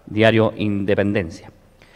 diario Independencia.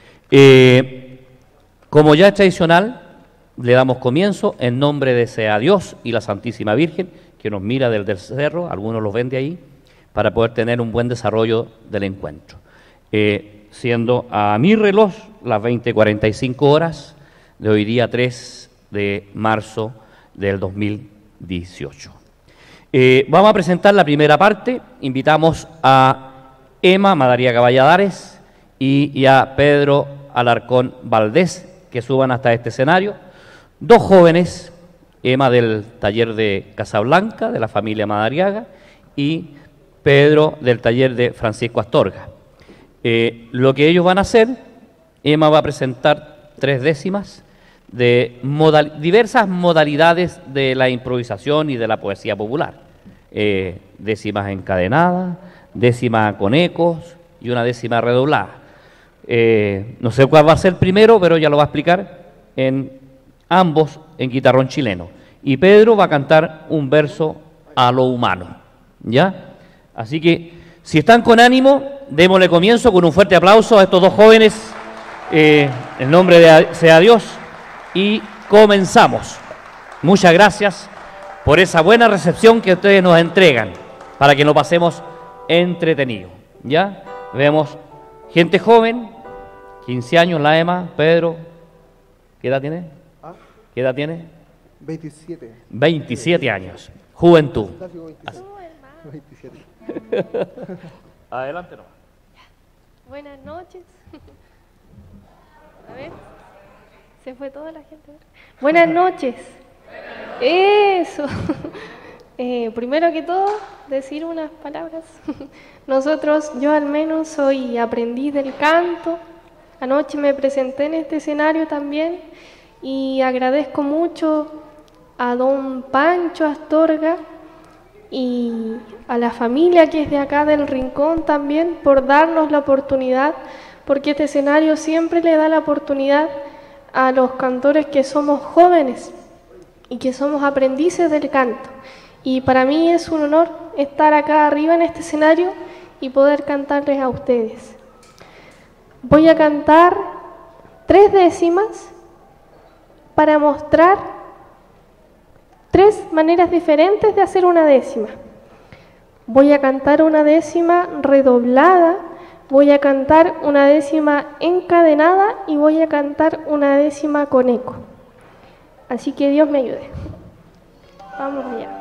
Como ya es tradicional, le damos comienzo en nombre de sea Dios y la Santísima Virgen, que nos mira desde el cerro, algunos los ven de ahí, para poder tener un buen desarrollo del encuentro. Siendo a mi reloj las 20:45 horas de hoy día 3 de marzo del 2018. Vamos a presentar la primera parte. Invitamos a Emma Madariaga Valladares y a Pedro Alarcón Valdés que suban hasta este escenario. Dos jóvenes, Emma del taller de Casablanca, de la familia Madariaga, y Pedro del taller de Francisco Astorga. Lo que ellos van a hacer, Emma va a presentar 3 décimas de diversas modalidades de la improvisación y de la poesía popular. Décimas encadenadas, décimas con ecos y una décima redoblada. No sé cuál va a ser primero, pero ya lo va a explicar en ambos en guitarrón chileno. Y Pedro va a cantar un verso a lo humano, ¿ya? Así que, si están con ánimo, démosle comienzo con un fuerte aplauso a estos dos jóvenes, en nombre de sea Dios, y comenzamos. Muchas gracias por esa buena recepción que ustedes nos entregan, para que nos pasemos entretenido, ¿ya? Vemos gente joven, 15 años, la Emma, Pedro, ¿qué edad tiene? ¿Qué edad tiene? 27. 27 años. Juventud. 27. Adelante nomás. Buenas noches. A ver, se fue toda la gente. Buenas noches. Eso. Primero que todo, decir unas palabras. Nosotros, yo al menos soy aprendiz del canto. Anoche me presenté en este escenario también y agradezco mucho a don Pancho Astorga y a la familia que es de acá del Rincón también por darnos la oportunidad, porque este escenario siempre le da la oportunidad a los cantores que somos jóvenes y que somos aprendices del canto. Y para mí es un honor estar acá arriba en este escenario y poder cantarles a ustedes. Voy a cantar 3 décimas para mostrar 3 maneras diferentes de hacer una décima. Voy a cantar una décima redoblada, voy a cantar una décima encadenada y voy a cantar una décima con eco. Así que Dios me ayude. Vamos allá.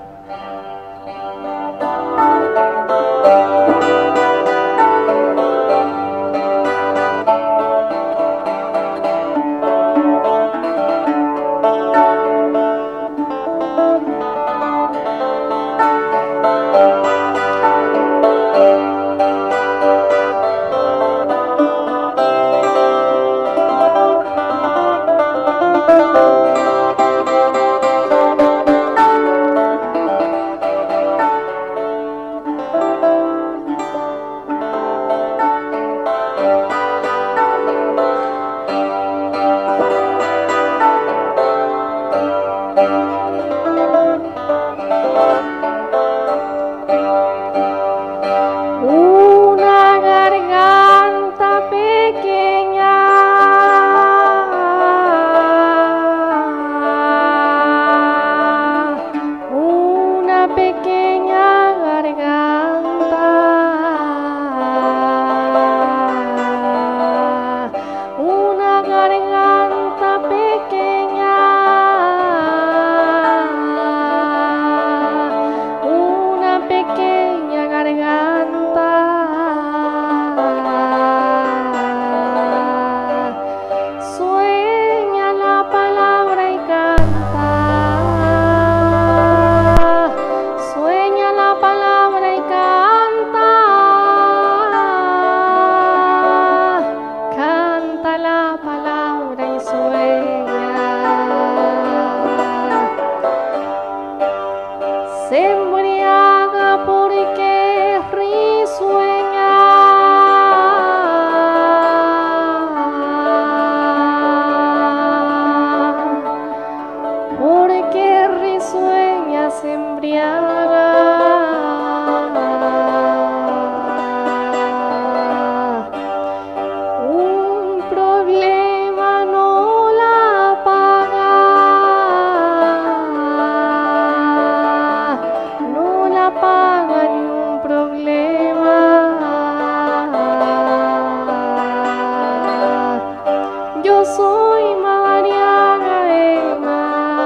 Yo soy Madariaga Ema.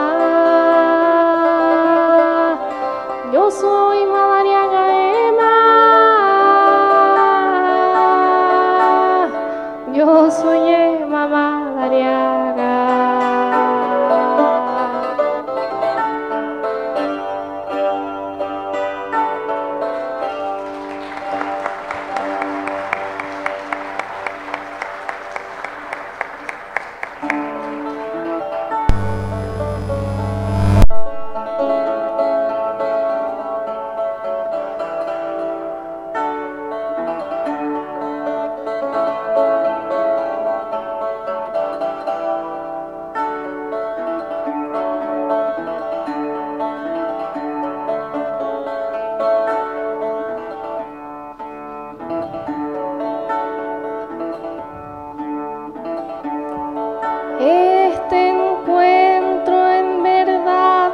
Yo soy Madariaga Ema. Yo soy Ema Madariaga. Este encuentro en verdad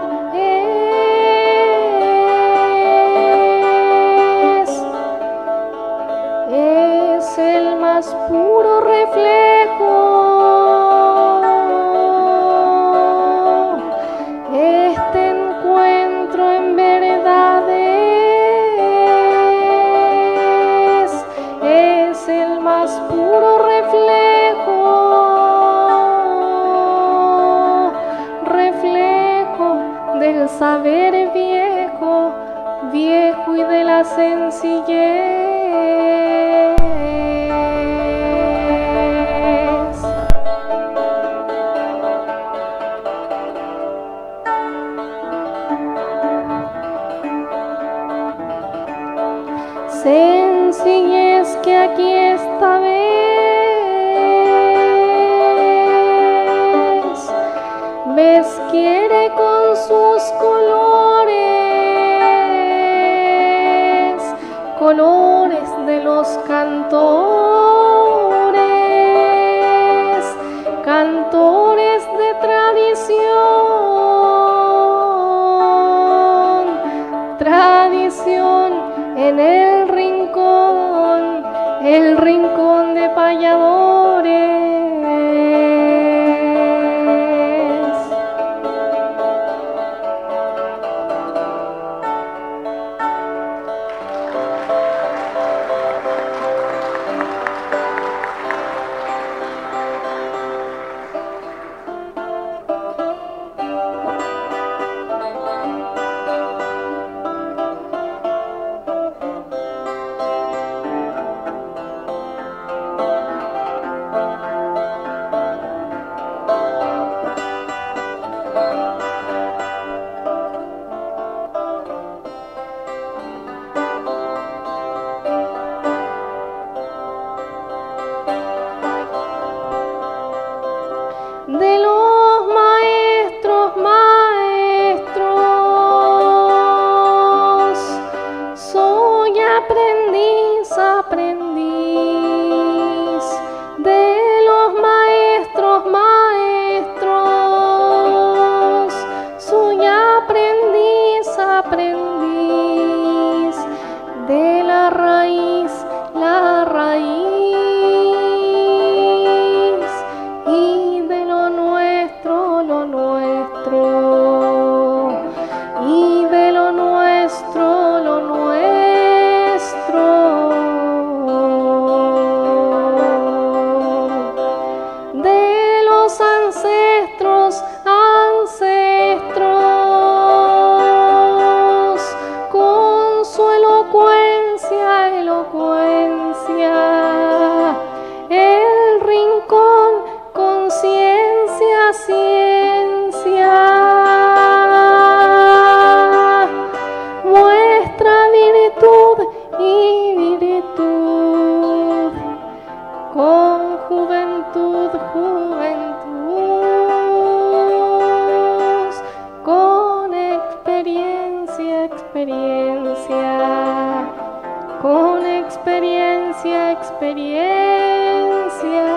es el más puro reflejo. Este encuentro en verdad es el más puro reflejo del saber viejo, viejo y de la sencillez. Sencillez que aquí esta vez quiere con sus colores, colores de los cantores, cantores de tradición, tradición en el rincón de payadores. De los maestros, soy aprendiz, aprendiz. De los maestros, soy aprendiz, aprendiz. De la raíz, la raíz. Y de lo nuestro, lo nuestro. De los ancestros, ancestros, con su elocuencia, elocuencia, el rincón, conciencia, ciencia. Virtud y virtud, con juventud, juventud, con experiencia, experiencia, con experiencia, experiencia.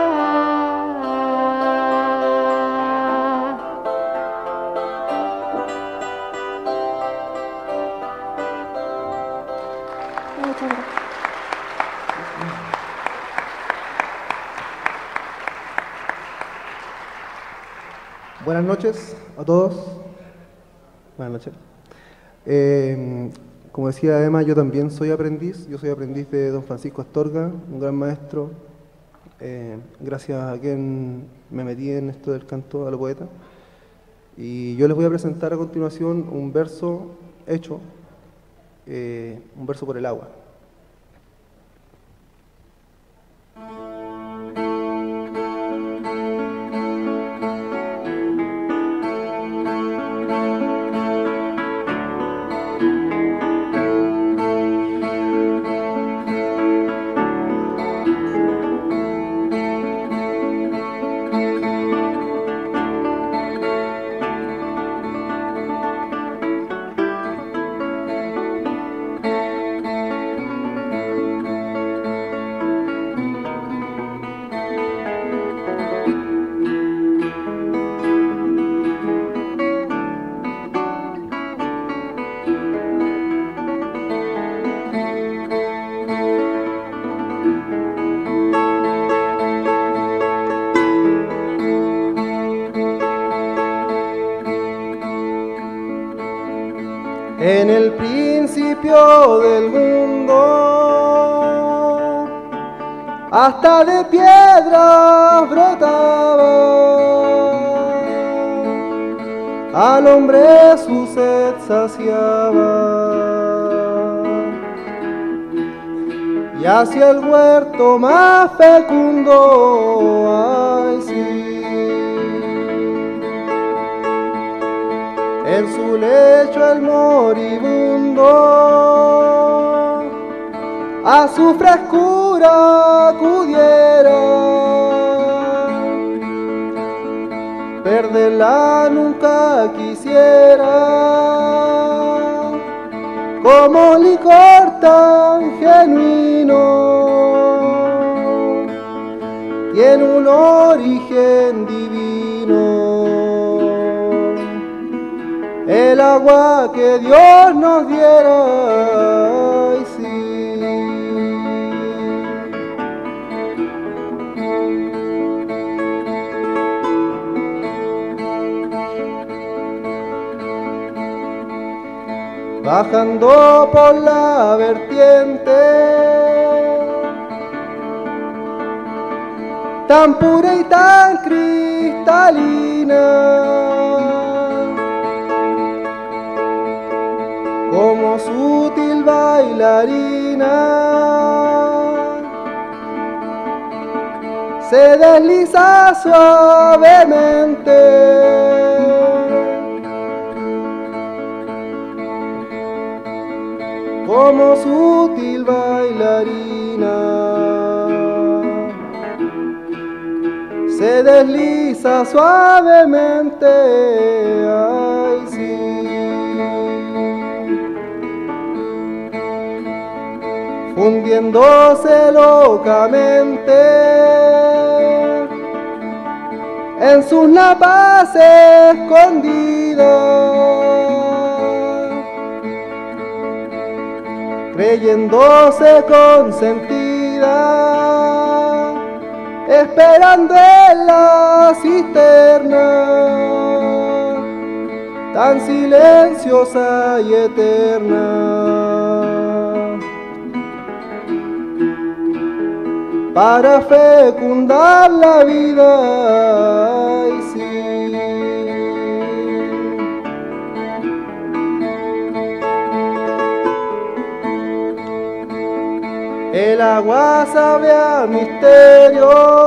Muchas gracias. Buenas noches a todos. Buenas noches. Como decía Emma, yo también soy aprendiz. Yo soy aprendiz de don Francisco Astorga, un gran maestro, gracias a quien me metí en esto del canto a los poetas. Y yo les voy a presentar a continuación un verso hecho, un verso por el agua. En el principio del mundo, hasta de piedras brotaba, al hombre su sed saciaba, y hacia el huerto más fecundo, ay sí. En su lecho el moribundo a su frescura acudiera, perderla nunca quisiera, como licor tan genuino, tiene un origen divino. El agua que Dios nos diera, ay sí. Bajando por la vertiente, tan pura y tan cristalina, como sutil bailarina, se desliza suavemente, como sutil bailarina, se desliza suavemente, ay sí. Fundiéndose locamente en sus napas escondidas, creyéndose consentida, esperando en la cisterna, tan silenciosa y eterna, para fecundar la vida, ay sí. El agua sabe a misterio,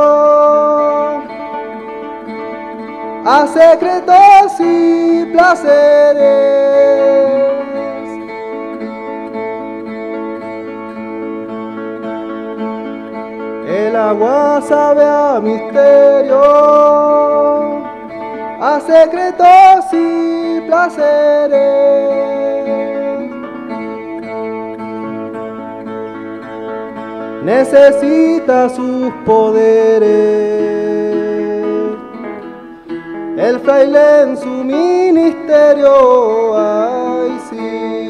a secretos y placeres. El agua sabe a misterio, a secretos y placeres. Necesita sus poderes, el fraile en su ministerio, ay sí.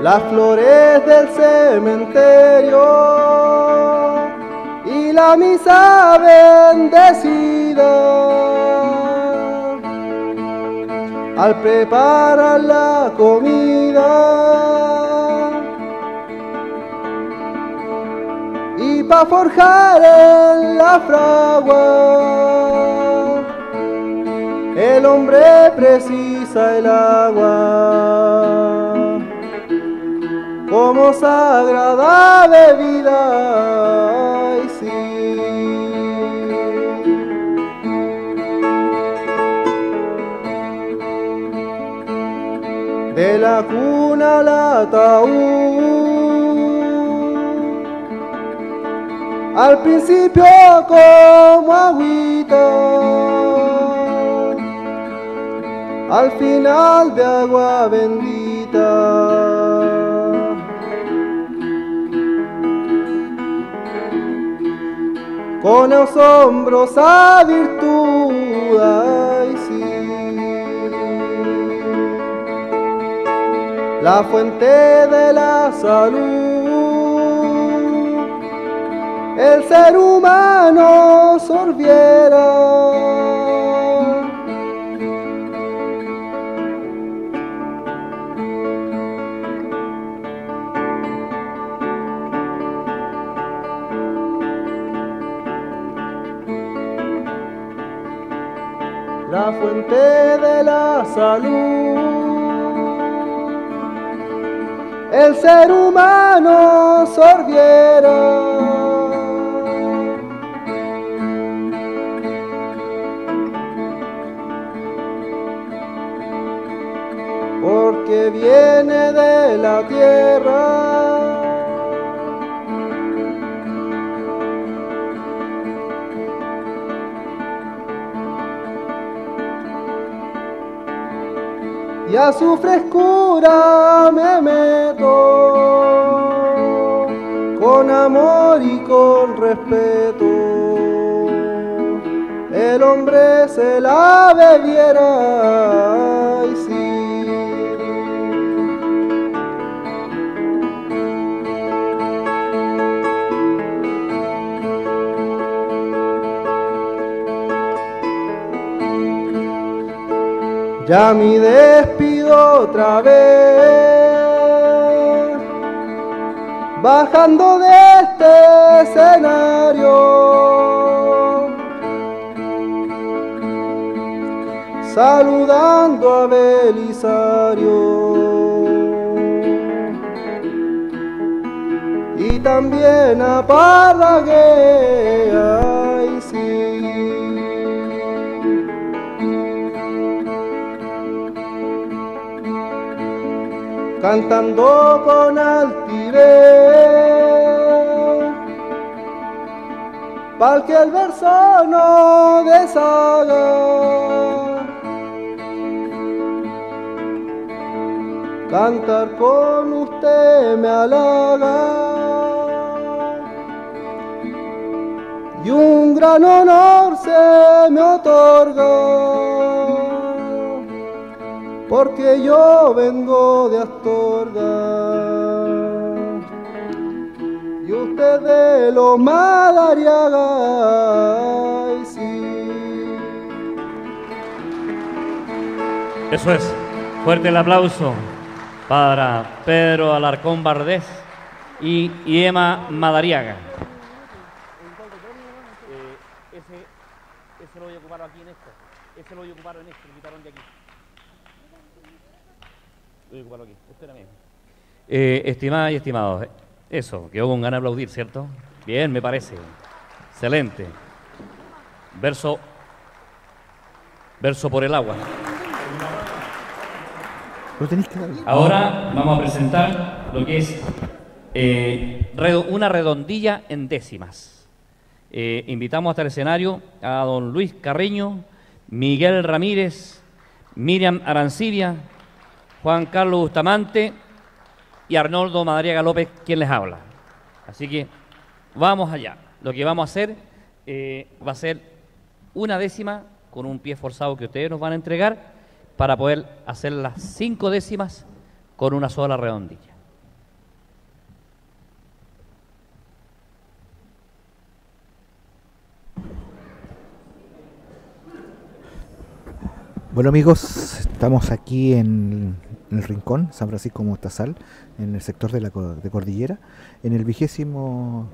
las flores del cementerio y la misa bendecida. Al preparar la comida y pa' forjar en la fragua, el hombre precisa el agua como sagrada bebida. Ay, sí. De la cuna al ataúd, al principio como agüita, al final de agua bendita. Con asombrosa virtud, ay, sí. La fuente de la salud, el ser humano sorbiera. La fuente de la salud, el ser humano sorbiera. Porque viene de la tierra y a su frescura me meto, con amor y con respeto. El hombre se la bebiera, ay, sí. Ya me despido otra vez, bajando de este escenario, saludando a Belisario y también a Parragué, ay, sí. Cantando con altivez, pa'l que el verso no deshaga. Cantar con usted me halaga y un gran honor se me otorga, porque yo vengo de Astorga y usted de Loma de Arriaga, ay, sí. Eso es. Fuerte el aplauso para Pedro Alarcón Bardés y Emma Madariaga. Ese lo voy a ocupar aquí en esto. Ese lo voy a ocupar en esto, lo quitaron de aquí. Lo voy a ocuparlo aquí. Espérame. Estimadas y estimados, eso, quedó con ganas de aplaudir, ¿cierto? Bien, me parece. Excelente. Verso por el agua. Ahora vamos a presentar lo que es una redondilla en décimas. Invitamos hasta el escenario a don Luis Carreño, Miguel Ramírez, Miriam Arancibia, Juan Carlos Bustamante y Arnoldo Madariaga López, quien les habla. Así que vamos allá. Lo que vamos a hacer va a ser una décima con un pie forzado que ustedes nos van a entregar para poder hacer las 5 décimas con una sola redondilla. Bueno amigos, estamos aquí en el Rincón, San Francisco Mostazal, en el sector de Cordillera, en el 26º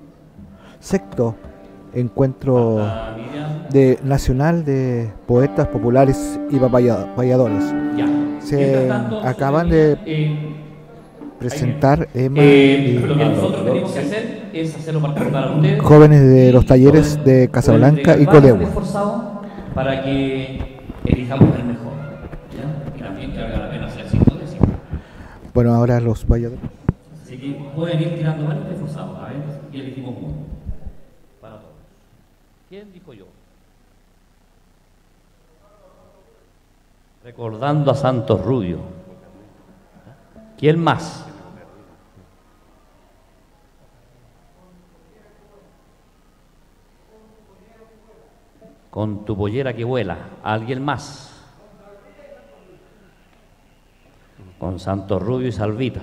encuentro nacional de poetas populares y papayadores. Se acaban de presentar Emma y lo que nosotros tenemos que hacer es hacerlo participar a ustedes, jóvenes de los talleres de Casablanca y Colegua, para que elijamos el mejor, ¿ya? Y también que valga la pena hacer 5 de 5. Bueno, ahora los valladores. Así que pueden ir tirando varios esforzados, a ver, y elegimos uno para todos. ¿Quién dijo yo? Recordando a Santos Rubio. ¿Quién más? Con tu pollera que vuela. ¿Alguien más? Con Santos Rubio y Salvita.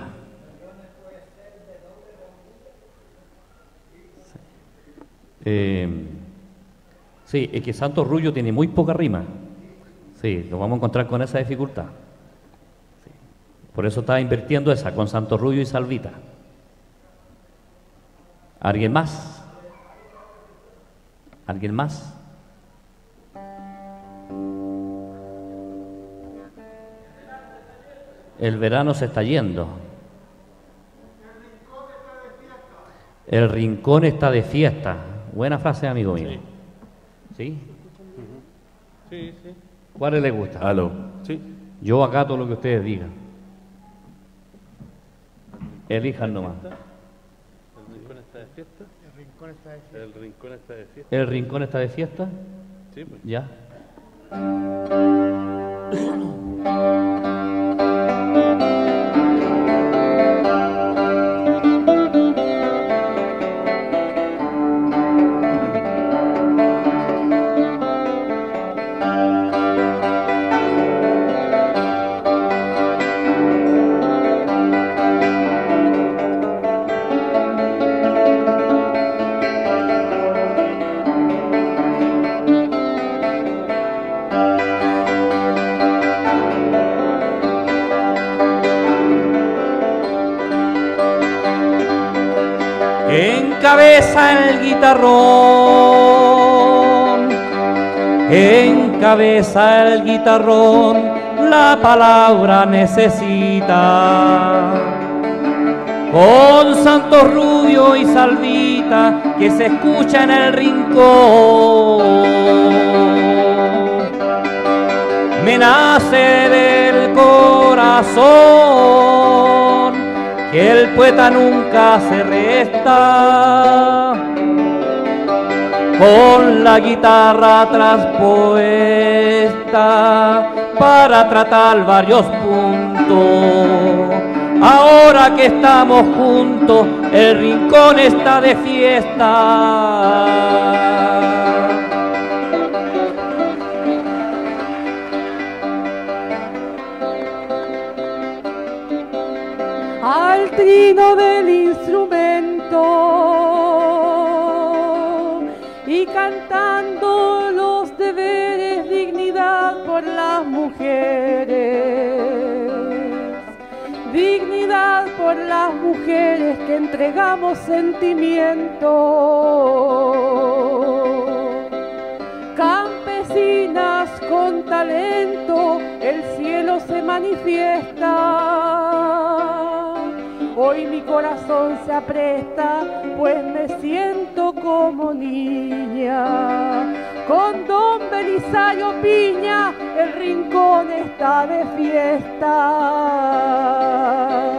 Sí, es que Santos Rubio tiene muy poca rima. Sí, lo vamos a encontrar con esa dificultad. Sí. Por eso estaba invirtiendo esa, con Santos Rubio y Salvita. ¿Alguien más? ¿Alguien más? El verano se está yendo. El rincón está de fiesta. Buena frase, amigo mío. ¿Sí? Sí, sí. ¿Cuál le gusta? Aló. Sí. Yo acato lo que ustedes digan. Elijan nomás. ¿El rincón está de fiesta? El rincón está de fiesta. El rincón está de fiesta. ¿El rincón está de fiesta? Sí, pues. Ya. Encabeza el guitarrón, encabeza el guitarrón, la palabra necesita. Con Santos Rubio y Salvita que se escucha en el rincón, me nace del corazón que el poeta nunca se resta, con la guitarra traspuesta para tratar varios puntos. Ahora que estamos juntos, el rincón está de fiesta. Al trino del instrumento y cantando los deberes, dignidad por las mujeres, dignidad por las mujeres que entregamos sentimiento. Campesinas con talento, el cielo se manifiesta. Hoy mi corazón se apresta, pues me siento como niña. Con don Belisario Piña, el rincón está de fiesta.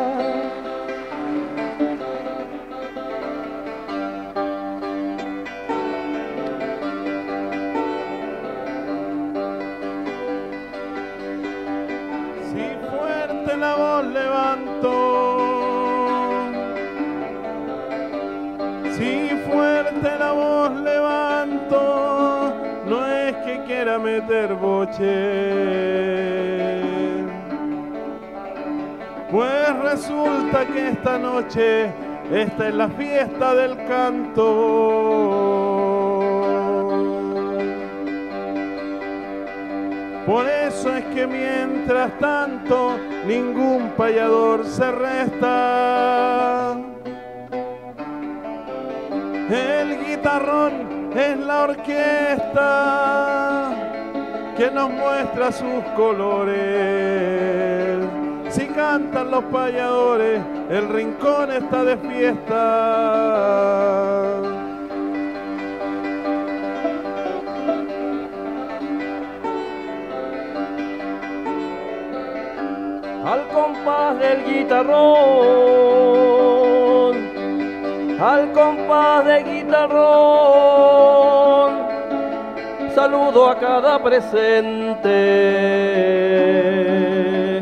Si fuerte la voz levanto, si fuerte la voz levanto, no es que quiera meter boche, pues resulta que esta noche esta es la fiesta del canto. Por eso es que mientras tanto ningún payador se resta. El guitarrón es la orquesta que nos muestra sus colores. Si cantan los payadores, el rincón está de fiesta. Al compás del guitarrón, al compás del guitarrón, saludo a cada presente,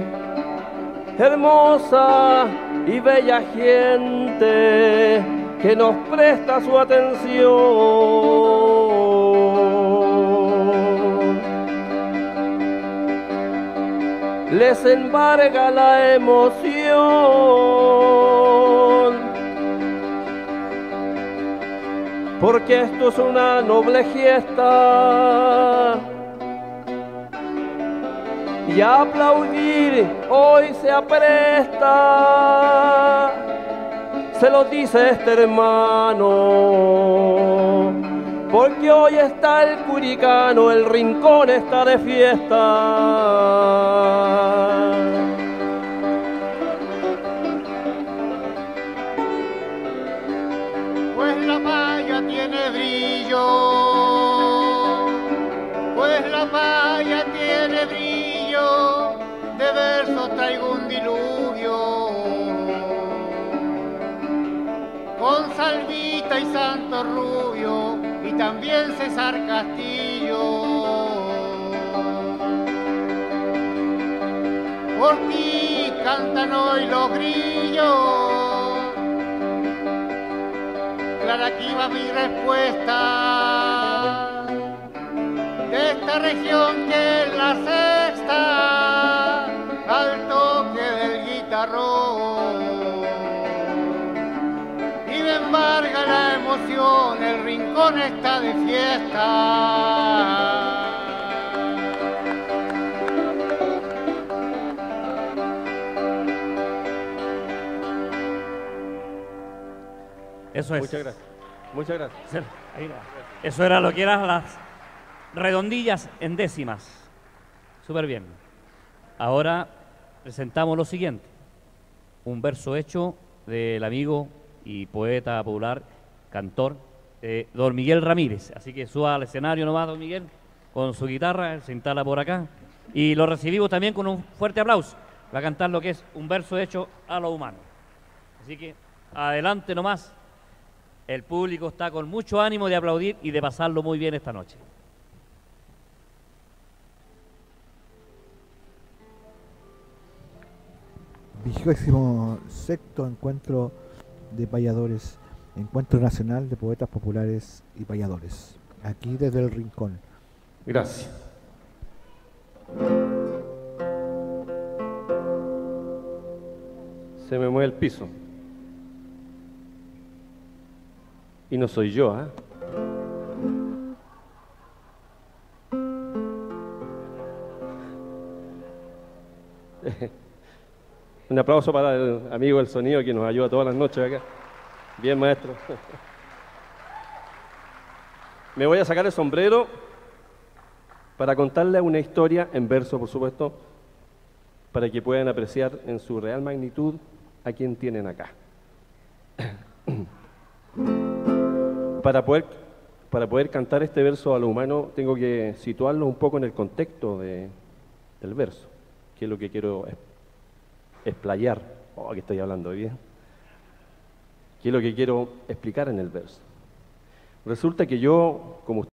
hermosa y bella gente que nos presta su atención. Les embarga la emoción, porque esto es una noble fiesta y a aplaudir hoy se apresta. Se lo dice este hermano, porque hoy está el curicano, el rincón está de fiesta. Pues la paya tiene brillo, pues la paya tiene brillo, de versos traigo un diluvio, con Salvita y Santo Rubio, y también César Castillo. Por ti cantan hoy los grillos. Clara, aquí va mi respuesta. De esta región que es la sexta, al toque del guitarrón. Y me embarga la emoción, el rincón está de fiesta. Eso es. Muchas gracias. Muchas gracias. Eso era lo que eran las redondillas en décimas. Súper bien. Ahora presentamos lo siguiente. Un verso hecho del amigo y poeta popular, cantor, don Miguel Ramírez. Así que suba al escenario nomás, don Miguel, con su guitarra, él se instala por acá. Y lo recibimos también con un fuerte aplauso. Va a cantar lo que es un verso hecho a lo humano. Así que adelante nomás. El público está con mucho ánimo de aplaudir y de pasarlo muy bien esta noche. XXVI Encuentro de Payadores, Encuentro Nacional de Poetas Populares y Payadores, aquí desde el Rincón. Gracias. Se me mueve el piso. Y no soy yo, ¿ah? Un aplauso para el amigo del sonido que nos ayuda todas las noches acá. Bien, maestro. Me voy a sacar el sombrero para contarles una historia en verso, por supuesto, para que puedan apreciar en su real magnitud a quien tienen acá. Para poder cantar este verso a lo humano, tengo que situarlo un poco en el contexto del verso, que es lo que quiero explayar. Oh, que estoy hablando bien. ¿Qué es lo que quiero explicar en el verso? Resulta que yo, como